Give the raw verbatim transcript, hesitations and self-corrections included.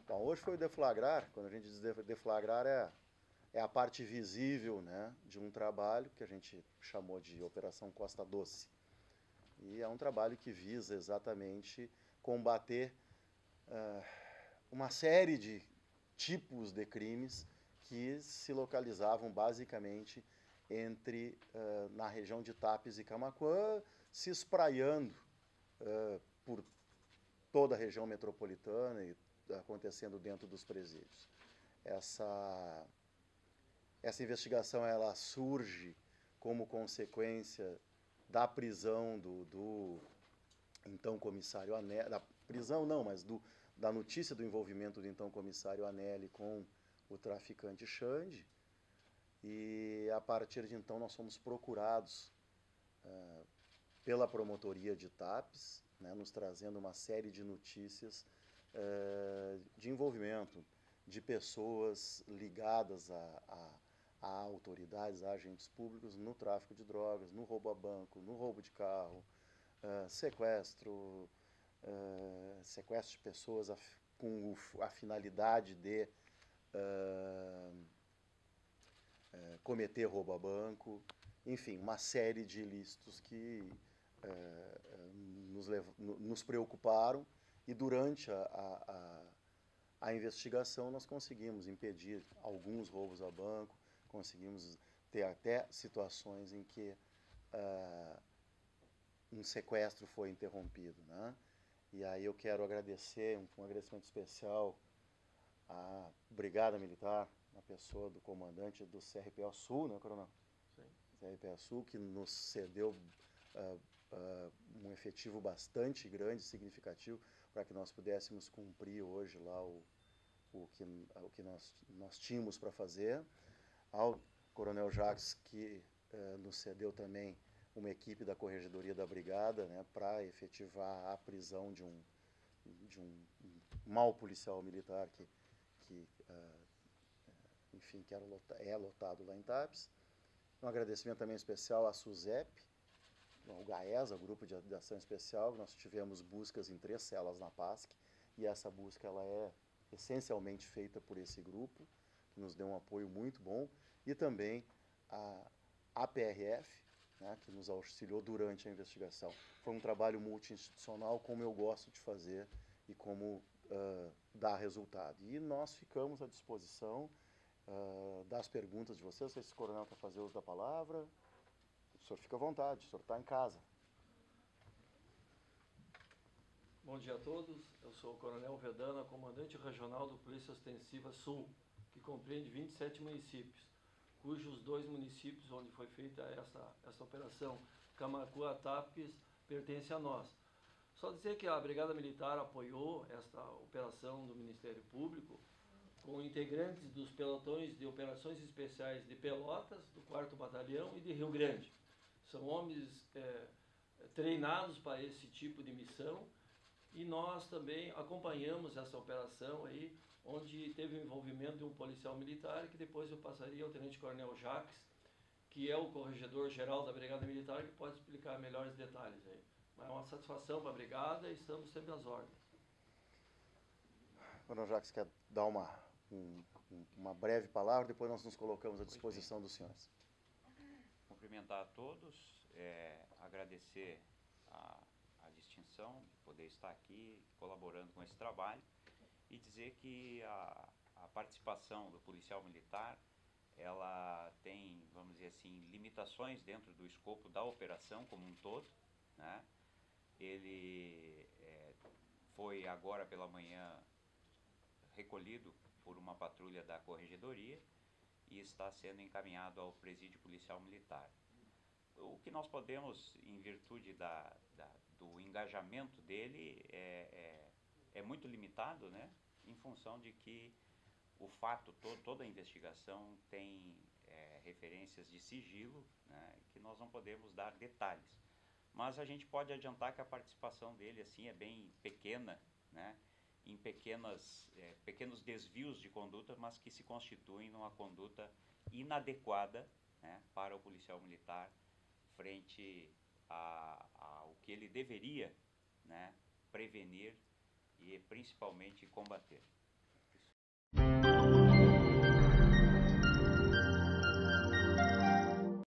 Bom, hoje foi o deflagrar. Quando a gente diz deflagrar é, é a parte visível, né, de um trabalho que a gente chamou de Operação Costa Doce. E é um trabalho que visa exatamente combater uh, uma série de tipos de crimes que se localizavam basicamente entre uh, na região de Tapes e Camaquã, se espraiando uh, por toda a região metropolitana e acontecendo dentro dos presídios. Essa, essa investigação ela surge como consequência da prisão do, do então comissário Anelli, da prisão não, mas do, da notícia do envolvimento do então comissário Anelli com o traficante Xande, e a partir de então nós fomos procurados uh, pela promotoria de Tapes, né, nos trazendo uma série de notícias uh, de envolvimento de pessoas ligadas a, a, a autoridades, a agentes públicos no tráfico de drogas, no roubo a banco, no roubo de carro, uh, sequestro, uh, sequestro de pessoas a, com a finalidade de uh, uh, cometer roubo a banco, enfim, uma série de ilícitos que uh, nos, lev- nos preocuparam, e durante a, a, a investigação nós conseguimos impedir alguns roubos a banco, conseguimos ter até situações em que uh, um sequestro foi interrompido, né? E aí eu quero agradecer, um, um agradecimento especial à Brigada Militar, na pessoa do comandante do C R P O Sul, né, Coronel? Sim. C R P O Sul, que nos cedeu uh, uh, um efetivo bastante grande, significativo, para que nós pudéssemos cumprir hoje lá o, o que, o que nós, nós tínhamos para fazer. Ao Coronel Jacques, que uh, nos cedeu também uma equipe da Corregedoria da Brigada, né, para efetivar a prisão de um, de um mau policial militar que, que uh, enfim, que era lotado, é lotado lá em Tapes. Um agradecimento também especial à SUSEP, ao GAESA, o Grupo de Ação Especial. Nós tivemos buscas em três celas na PASC, e essa busca ela é essencialmente feita por esse grupo, que nos deu um apoio muito bom, e também a A P R F, né, que nos auxiliou durante a investigação. Foi um trabalho multi-institucional, como eu gosto de fazer e como uh, dá resultado. E nós ficamos à disposição uh, das perguntas de vocês. Não sei se o coronel quer fazer uso da palavra. O senhor fica à vontade, o senhor está em casa. Bom dia a todos, eu sou o Coronel Vedana, comandante regional do Polícia Ostensiva Sul, que compreende vinte e sete municípios, cujos dois municípios onde foi feita essa, essa operação, Camaquã e Tapes, pertencem a nós. Só dizer que a Brigada Militar apoiou esta operação do Ministério Público com integrantes dos pelotões de operações especiais de Pelotas, do quarto Batalhão e de Rio Grande. São homens é, treinados para esse tipo de missão, e nós também acompanhamos essa operação aí, onde teve o envolvimento de um policial militar, que depois eu passaria ao Tenente Coronel Jacques, que é o corregedor-geral da Brigada Militar, que pode explicar melhores detalhes aí. Mas é uma satisfação para a Brigada e estamos sempre às ordens. Coronel Jacques quer dar uma, um, uma breve palavra, depois nós nos colocamos à disposição dos senhores. Cumprimentar a todos, é, agradecer a, a distinção de poder estar aqui colaborando com esse trabalho, e dizer que a, a participação do policial militar, ela tem, vamos dizer assim, limitações dentro do escopo da operação como um todo, né? Ele é, foi agora pela manhã recolhido por uma patrulha da Corregedoria e está sendo encaminhado ao Presídio Policial Militar. O que nós podemos, em virtude da, da, do engajamento dele, é, é, é muito limitado, né? Em função de que o fato, to, toda a investigação tem é, referências de sigilo, né? Que nós não podemos dar detalhes. Mas a gente pode adiantar que a participação dele assim é bem pequena, né? Em pequenas, é, pequenos desvios de conduta, mas que se constituem numa conduta inadequada, né, para o policial militar frente a, a, ao que ele deveria, né, prevenir e principalmente combater.